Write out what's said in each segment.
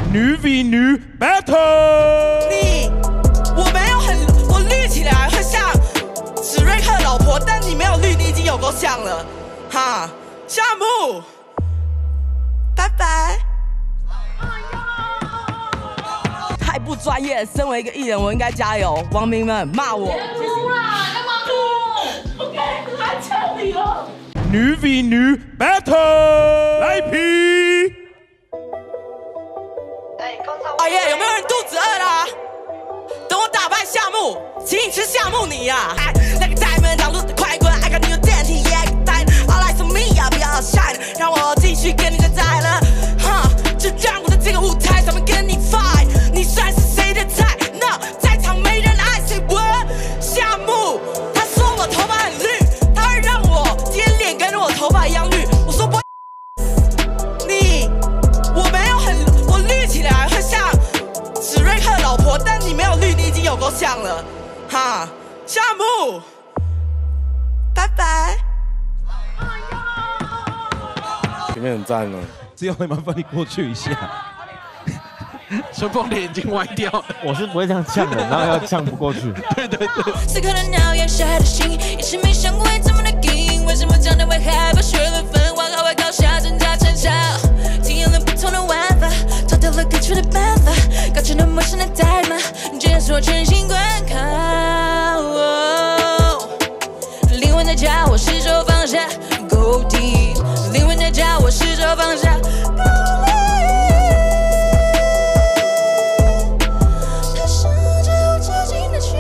女 v 女 battle。 我没有我绿起来会像史瑞克老婆，但你没有绿，你已经有够像了，哈。夏木，拜拜。太不专业，身为一个艺人，我应该加油。网民们骂我。 别哭啦，干嘛哭？我该来抢你了。 女 v 女 battle， 来皮。 哎呀，有没有人肚子饿啦？等我打败夏木，请你吃夏木泥呀！哎，那个大门挡路的快滚，爱看你有电梯也给带。All eyes on me，要不要 shine？ 让我继续跟你再宰了，哈！就让我在这个舞台上面跟你 fight。你算是谁的菜 ？No， 在场没人爱 say what？ 夏木，他说我头发很绿，他会让我今天脸跟我头发一样绿。我说不，我没有我绿起来会像史瑞克老婆，但你没有绿，你已经有够像了，哈。夏木，拜拜。 前面很赞哦， 只有会麻烦你过去一下。 春风脸已经歪掉了， 我是不会这样呛的，然后要呛不过去。 对对对。 此刻的鸟眼下的心，也是没想过会这么的硬。为什么讲的会害怕，学了分化，还会高下，挣扎成效，体验了不同的玩法，找到了更出的办法，搞成了陌生的代码，这样说全心观看。灵魂在叫我是手放下 ，Go deep。灵魂在叫我是手放下 ，Go deep。它是着我接近的去。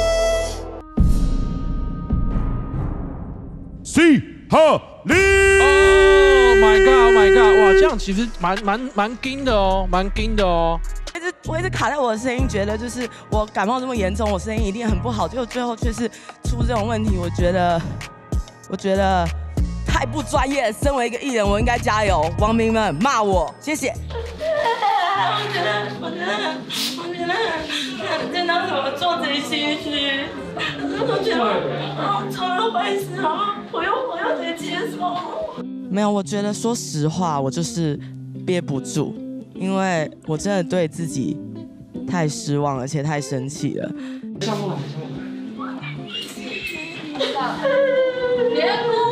西哈利 Oh my god! Oh my god! 哇，这样其实蛮硬的哦，蛮硬的哦。 我一直卡在我的声音，觉得就是我感冒这么严重，我声音一定很不好，结果最后却是出这种问题。我觉得太不专业，身为一个艺人，我应该加油。网民们骂我，谢谢。 我觉得真的怎么做贼心虚，我觉得做了坏事，然后我又得接受。 没有，我觉得说实话，我就是憋不住，因为我真的对自己太失望，而且太生气了。 别哭。